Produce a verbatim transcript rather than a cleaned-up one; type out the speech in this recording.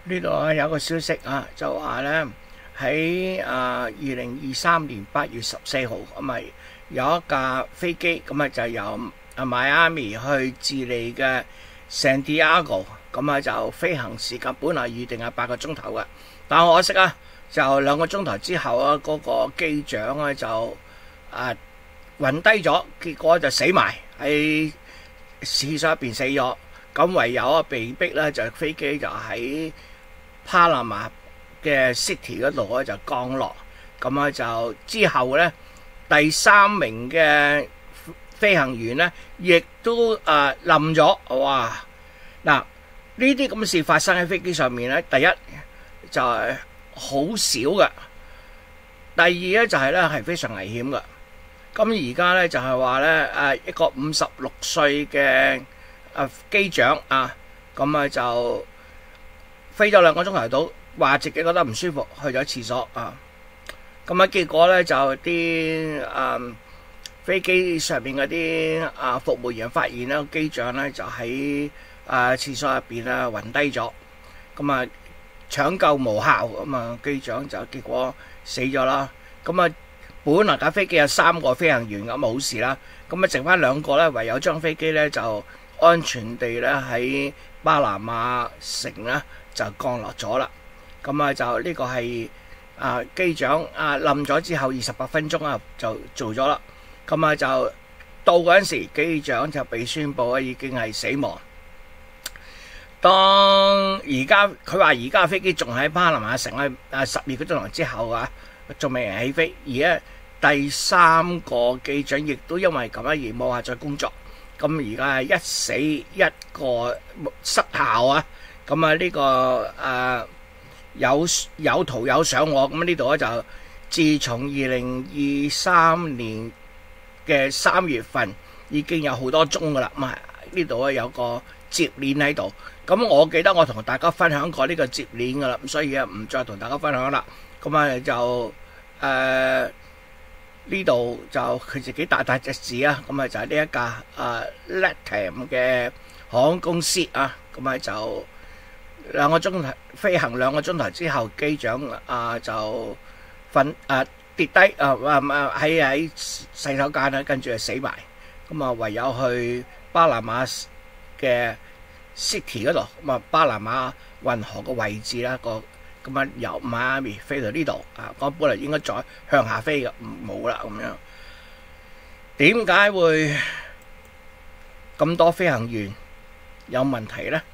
呢度啊有個消息啊，就話咧喺啊二零二三年八月十四號咁咪有一架飛機咁啊就由啊邁阿密去智利嘅聖地亞哥，咁啊就飛行時間本來預定係八個鐘頭嘅，但可惜啊就兩個鐘頭之後啊嗰個機長咧就啊暈低咗，結果就死埋喺廁所入邊死咗，咁唯有啊被逼咧就飛機就喺巴拿馬嘅 City 嗰度咧就降落，咁啊就之後咧第三名嘅飛行員咧亦都誒冧咗，哇！嗱呢啲咁嘅事發生喺飛機上面咧，第一就係好少嘅，第二咧就係咧係非常危險嘅。咁而家咧就係話咧誒一個五十六歲嘅誒機長啊，咁啊就飛咗兩個鐘頭到，話自己覺得唔舒服，去咗廁所啊。咁啊結果咧就啲誒飛機上邊嗰啲啊服務員發現咧機長咧就喺啊廁所入邊啊暈低咗，咁啊搶救無效，咁啊機長就結果死咗啦。咁啊本來架飛機有三個飛行員咁冇事啦，咁啊剩翻兩個咧，唯有將飛機咧就安全地咧喺巴拿馬城咧就降落咗啦。咁啊就呢個係啊機長啊冧咗之後二十八分鐘啊就做咗啦。咁啊就到嗰陣時，機長就被宣佈已經係死亡。當而家佢話而家飛機仲喺巴拿馬城咧，啊十二個鐘頭之後啊，仲未人起飛。而家第三個機長亦都因為咁樣而冇下再工作。咁而家係一死一個失效啊！咁啊呢個誒有有圖有相喎。咁呢度咧就自從二零二三年嘅三月份已經有好多宗噶啦。咁啊呢度咧有個接鏈喺度。咁我記得我同大家分享過呢個接鏈噶啦，咁所以啊唔再同大家分享啦。咁啊就誒呢度就佢自己大大隻字啊，咁啊就係呢一架啊 LATAM 嘅航空公司啊，咁啊就兩個鐘頭飛行兩個鐘頭之後，機長啊就瞓啊跌低啊啊喺喺洗手間啦，跟住就死埋。咁啊唯有去巴拿馬嘅 City 嗰度，咁啊巴拿馬運河個位置啦，個咁啊由邁阿密飛到呢度啊，我本來應該再向下飛嘅，冇啦咁樣。點解會咁多飛行員有問題呢？